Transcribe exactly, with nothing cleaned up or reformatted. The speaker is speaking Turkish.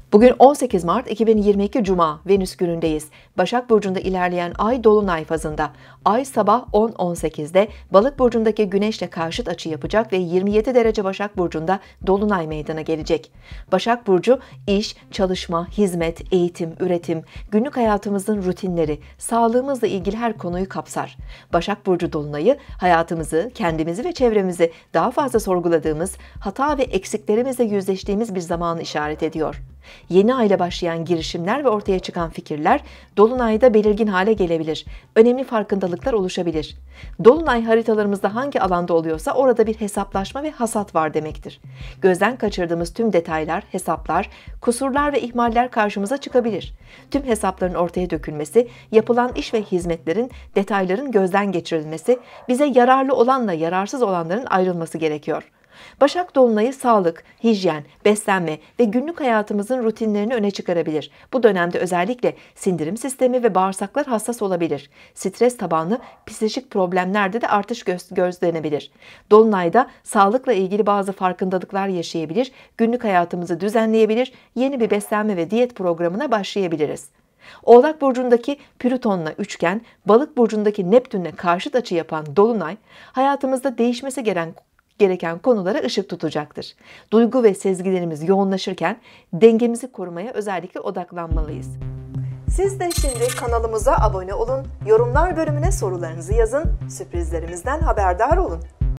Bugün on sekiz Mart iki bin yirmi iki Cuma, Venüs günündeyiz. Başak Burcu'nda ilerleyen Ay Dolunay fazında. Ay sabah on on sekizde Balık Burcu'ndaki Güneş'le karşıt açı yapacak ve yirmi yedi derece Başak Burcu'nda Dolunay meydana gelecek. Başak Burcu, iş, çalışma, hizmet, eğitim, üretim, günlük hayatımızın rutinleri, sağlığımızla ilgili her konuyu kapsar. Başak Burcu Dolunay'ı hayatımızı, kendimizi ve çevremizi daha fazla sorguladığımız, hata ve eksiklerimizle yüzleştiğimiz bir zamanı işaret ediyor. Yeni ayla başlayan girişimler ve ortaya çıkan fikirler Dolunay'da belirgin hale gelebilir. Önemli farkındalıklar oluşabilir. Dolunay haritalarımızda hangi alanda oluyorsa orada bir hesaplaşma ve hasat var demektir. Gözden kaçırdığımız tüm detaylar, hesaplar, kusurlar ve ihmaller karşımıza çıkabilir. Tüm hesapların ortaya dökülmesi, yapılan iş ve hizmetlerin, detayların gözden geçirilmesi, bize yararlı olanla yararsız olanların ayrılması gerekiyor. Başak Dolunay'ı sağlık, hijyen, beslenme ve günlük hayatımızın rutinlerini öne çıkarabilir. Bu dönemde özellikle sindirim sistemi ve bağırsaklar hassas olabilir. Stres tabanlı psikolojik problemlerde de artış göz gözlenebilir. Dolunay'da sağlıkla ilgili bazı farkındalıklar yaşayabilir, günlük hayatımızı düzenleyebilir, yeni bir beslenme ve diyet programına başlayabiliriz. Oğlak Burcu'ndaki Plüton'la üçgen, Balık Burcu'ndaki Neptün'le karşıt açı yapan Dolunay, hayatımızda değişmesi gereken gereken konulara ışık tutacaktır. Duygu ve sezgilerimiz yoğunlaşırken dengemizi korumaya özellikle odaklanmalıyız. Siz de şimdi kanalımıza abone olun, yorumlar bölümüne sorularınızı yazın, sürprizlerimizden haberdar olun.